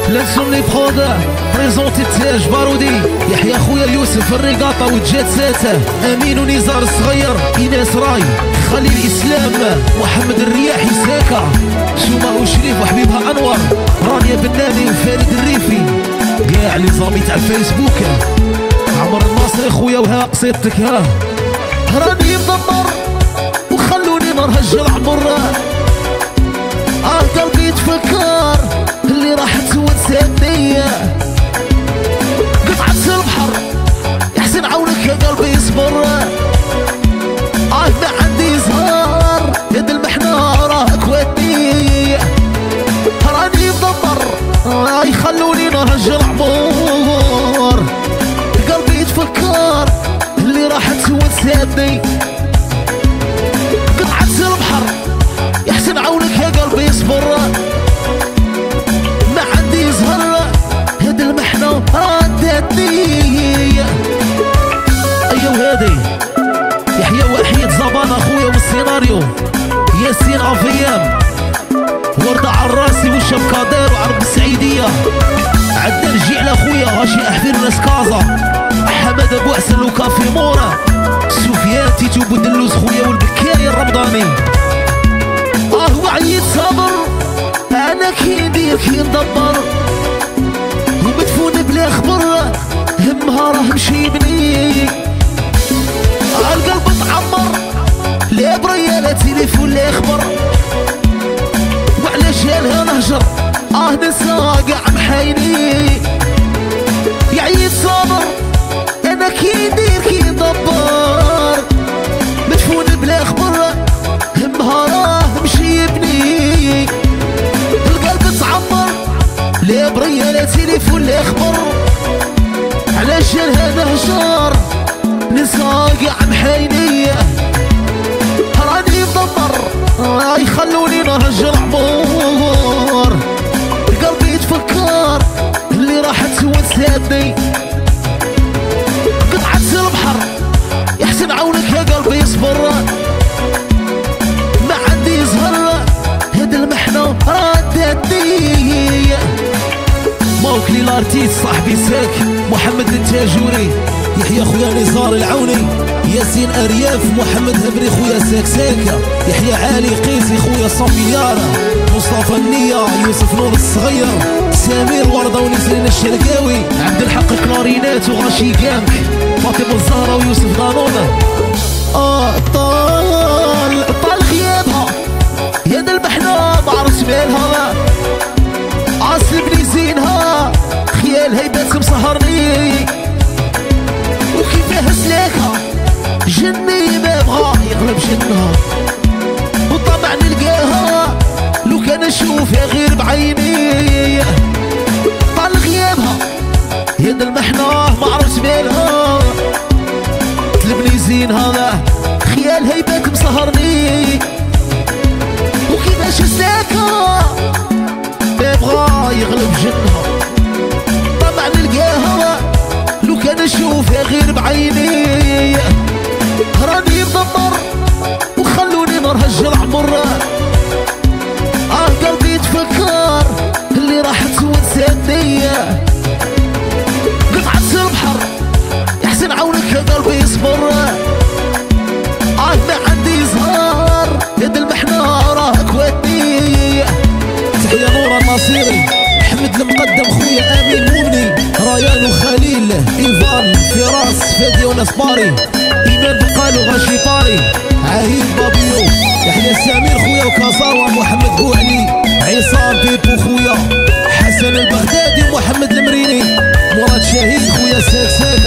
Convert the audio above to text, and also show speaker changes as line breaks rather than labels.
لانسوني بخوضه بريزونتي تاج بارودي يحيى خويا يوسف الرقاطه وجات ساته امين ونزار الصغير ايناس راي خليل الاسلام محمد الرياحي ساكا شوما وشريف وحبيبها انور رانيا بناني وفارد الريفي كاع لي زامي تاع الفيسبوك عمر الناصري خويا وها قصيدتك ها راني مدمر وخلوني نرهج العمر قلبي يتفكر اللي راحت ونساني قطعة البحر يحسن عونك يا قلبي يصبر ما عندي زهر يد المحنة راك ودي راني مدمر يخلوني نرهج العمر قلبي يتفكر اللي راحت ونساني قطعة البحر يحسن عونك يا قلبي يصبر ما عندي زهر هاد المحنة ردتني ايوا هادي يحيى وحيد زبان اخويا والسيناريو ياسين افيام وردة عراسي وشاب كادير وعرب السعيدية عدنان جيع اخويا غاشي احذر ناس كازا حمد ابو حسن وكافي مورا سفيان تيتو بودلوز خويا والبكاي الرمضاني وعيت صبر انا كي ندير كي ندبر ومدفون بلا خبر همها راه مشي بني القلب تعمر لا بريا لا تليفون لا خبر وعلى جالها نهجر نسا قاع محايني يعيد صبر انا كي ندير كي ندبر مدفون بلا خبر همها راه مشي بني القلب تعمر لا بريا لا تليفون لا خبر على جالها نهجر نسا قاع محايني راني مدمر يخلوني نهج العمر قلبي يتفكر اللي راحت ونساني قطعة البحر يحسن عونك يا قلبي يصبر ما عندي زهر هاد المحنة ردتني موكلي الارتيست صاحبي ساك محمد التاجوري يحيى خويا نزار العوني ياسين ارياف محمد هبري خويا ساك ساكا يحيى علي قيسي خويا صفيارة مصطفى النية يوسف نور الصغير سمير وردة ونسرين الشرقاوي عبد الحق كلارينات وغاشي كانك فاطمة الزهرة ويوسف دانونة طال غيابها يد المحنة معرفش مالها عاصبني زينها خيال هيبات مسهرني وكيفاه سلاكها جني ما بغا يغلب جنها وطبعا نلقاها لو كان نشوفها غير بعيني طال غيابها يد المحنة معرفش مالها طلبني زين هذا خيال هيبات مسهرني وكيفاش سلاكها ما بغا يغلب جنها طبعا نلقاها لو كان نشوفها غير بعيني راني مدمر وخلوني نرهج العمر قلبي يتفكر اللي راحت ونساني قطعة البحر يحسن عونك يا قلبي يصبر ما عندي زهر يد المحنة راك ودي تحية نور الناصري محمد المقدم خويا امين مؤمني ريان وخليل ايفان فراس فادي ونصباري ايمان بقالو غاشي طاري عهيد بابيو يحيى سمير خويا وكازاوا محمد بوعلي عصام بيبو خويا حسن البغدادي ومحمد المريني مراد شهيد خويا ساك